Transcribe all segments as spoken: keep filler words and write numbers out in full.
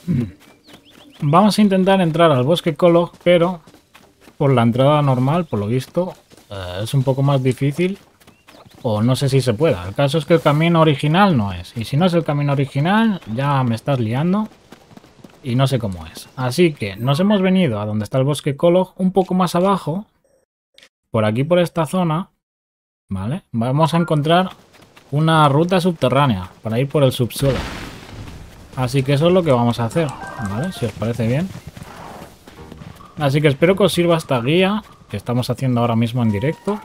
Vamos a intentar entrar al bosque Kolok, pero por la entrada normal, por lo visto, eh, es un poco más difícil. O no sé si se pueda. El caso es que el camino original no es. Y si no es el camino original, ya me estás liando. Y no sé cómo es. Así que nos hemos venido a donde está el bosque Kolok, un poco más abajo. Por aquí, por esta zona. ¿Vale? Vamos a encontrar una ruta subterránea para ir por el subsuelo. Así que eso es lo que vamos a hacer. ¿Vale? Si os parece bien. Así que espero que os sirva esta guía que estamos haciendo ahora mismo en directo.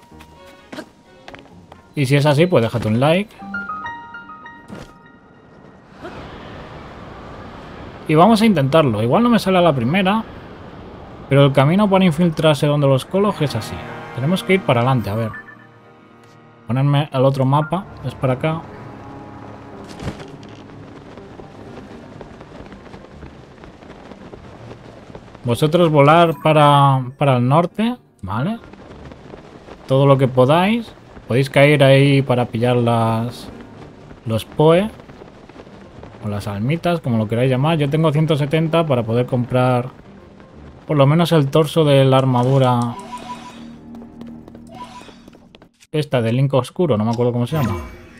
Y si es así, pues déjate un like. Y vamos a intentarlo. Igual no me sale a la primera. Pero el camino para infiltrarse donde los Kolok es así. Tenemos que ir para adelante, a ver. Ponerme el otro mapa. Es para acá. Vosotros volar para, para el norte. ¿Vale? Todo lo que podáis. Podéis caer ahí para pillar las los Poe o las almitas, como lo queráis llamar. Yo tengo ciento setenta para poder comprar por lo menos el torso de la armadura esta de Link Oscuro, no me acuerdo cómo se llama.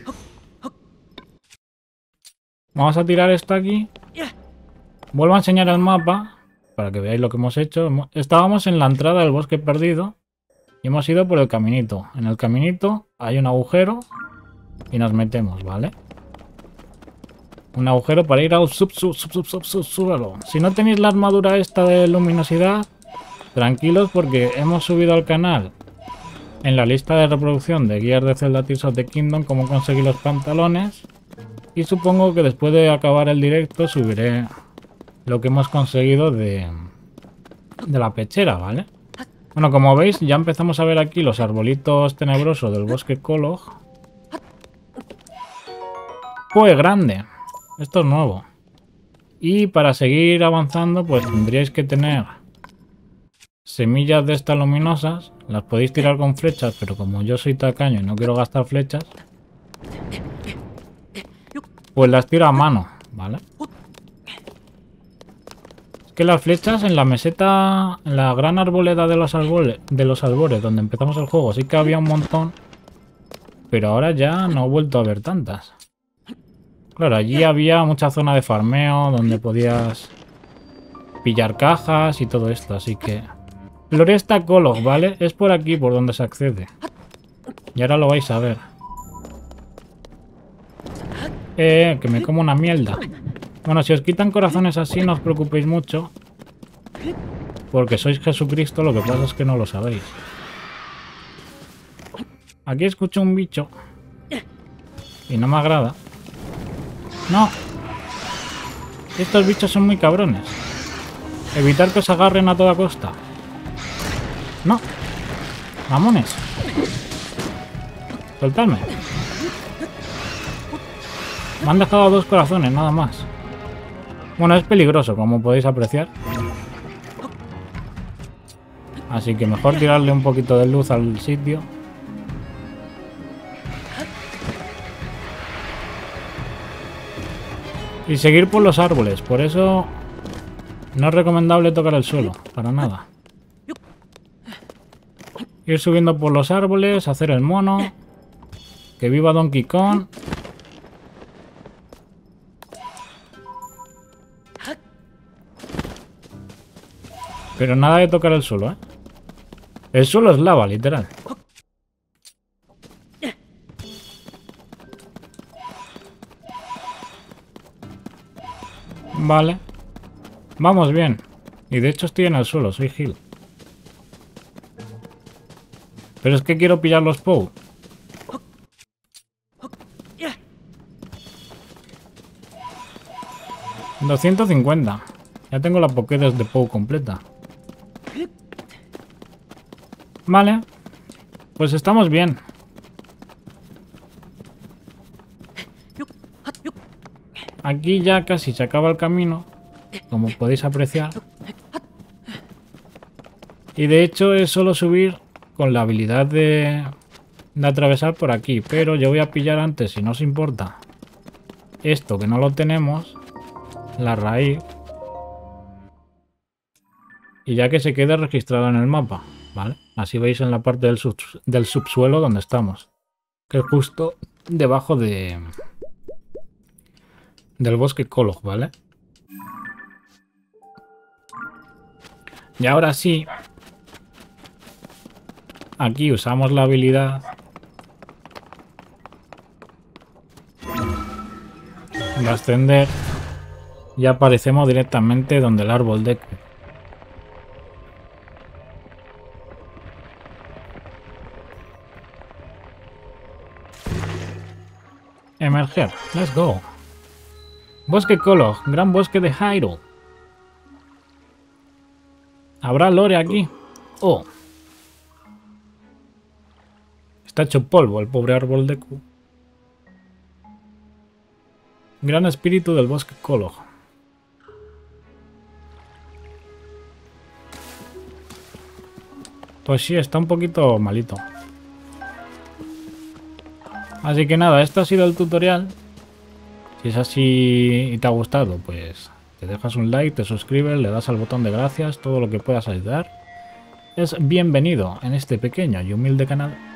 Vamos a tirar esto aquí. Vuelvo a enseñar el mapa para que veáis lo que hemos hecho. Estábamos en la entrada del bosque perdido. Y hemos ido por el caminito. En el caminito hay un agujero y nos metemos, ¿vale? Un agujero para ir al sub, sub, sub, sub, sub, sub, suelo. Si no tenéis la armadura esta de luminosidad, tranquilos porque hemos subido al canal en la lista de reproducción de guías de Zelda Tears of the Kingdom cómo conseguir los pantalones. Y supongo que después de acabar el directo subiré lo que hemos conseguido de, de la pechera, ¿vale? Bueno, como veis, ya empezamos a ver aquí los arbolitos tenebrosos del bosque Kolok. Pues grande. Esto es nuevo. Y para seguir avanzando, pues tendríais que tener semillas de estas luminosas. Las podéis tirar con flechas, pero como yo soy tacaño y no quiero gastar flechas, pues las tiro a mano, ¿vale? Que las flechas en la meseta, en la gran arboleda de los albores, de los albores, donde empezamos el juego, sí que había un montón, pero ahora ya no he vuelto a ver tantas. Claro, allí había mucha zona de farmeo donde podías pillar cajas y todo esto, así que... Floresta Kolok, ¿vale? Es por aquí por donde se accede. Y ahora lo vais a ver. Eh, que me como una mierda. Bueno, si os quitan corazones así, no os preocupéis mucho. Porque sois Jesucristo, lo que pasa es que no lo sabéis. Aquí escucho un bicho. Y no me agrada. ¡No! Estos bichos son muy cabrones. Evitar que os agarren a toda costa. ¡No! ¡Mamones! ¡Soltadme! Me han dejado dos corazones, nada más. Bueno, es peligroso, como podéis apreciar. Así que mejor tirarle un poquito de luz al sitio. Y seguir por los árboles. Por eso no es recomendable tocar el suelo, para nada. Ir subiendo por los árboles, hacer el mono. Que viva Donkey Kong. Pero nada de tocar el suelo, ¿eh? El suelo es lava, literal. Vale. Vamos bien. Y de hecho estoy en el suelo, soy Gil. Pero es que quiero pillar los P O W. doscientos cincuenta. Ya tengo la Pokédex de P O W completa. Vale. Pues estamos bien. Aquí ya casi se acaba el camino, como podéis apreciar. Y de hecho es solo subir con la habilidad de, de atravesar por aquí. Pero yo voy a pillar antes, si no os importa, esto que no lo tenemos. la raíz. Y ya que se quede registrado en el mapa, ¿vale? Así veis en la parte del, sub, del subsuelo donde estamos. Que es justo debajo de... del bosque Kolok, ¿vale? Y ahora sí... Aquí usamos la habilidad... de ascender. Y aparecemos directamente donde el árbol Deku. Emerger. Let's go. Bosque Kolok. Gran bosque de Hyrule. ¿Habrá lore aquí? Oh. Está hecho polvo el pobre árbol Deku. Gran espíritu del bosque Kolok. Pues sí, está un poquito malito. Así que nada, esto ha sido el tutorial. Si es así y te ha gustado, pues te dejas un like, te suscribes, le das al botón de gracias, todo lo que puedas ayudar es bienvenido en este pequeño y humilde canal.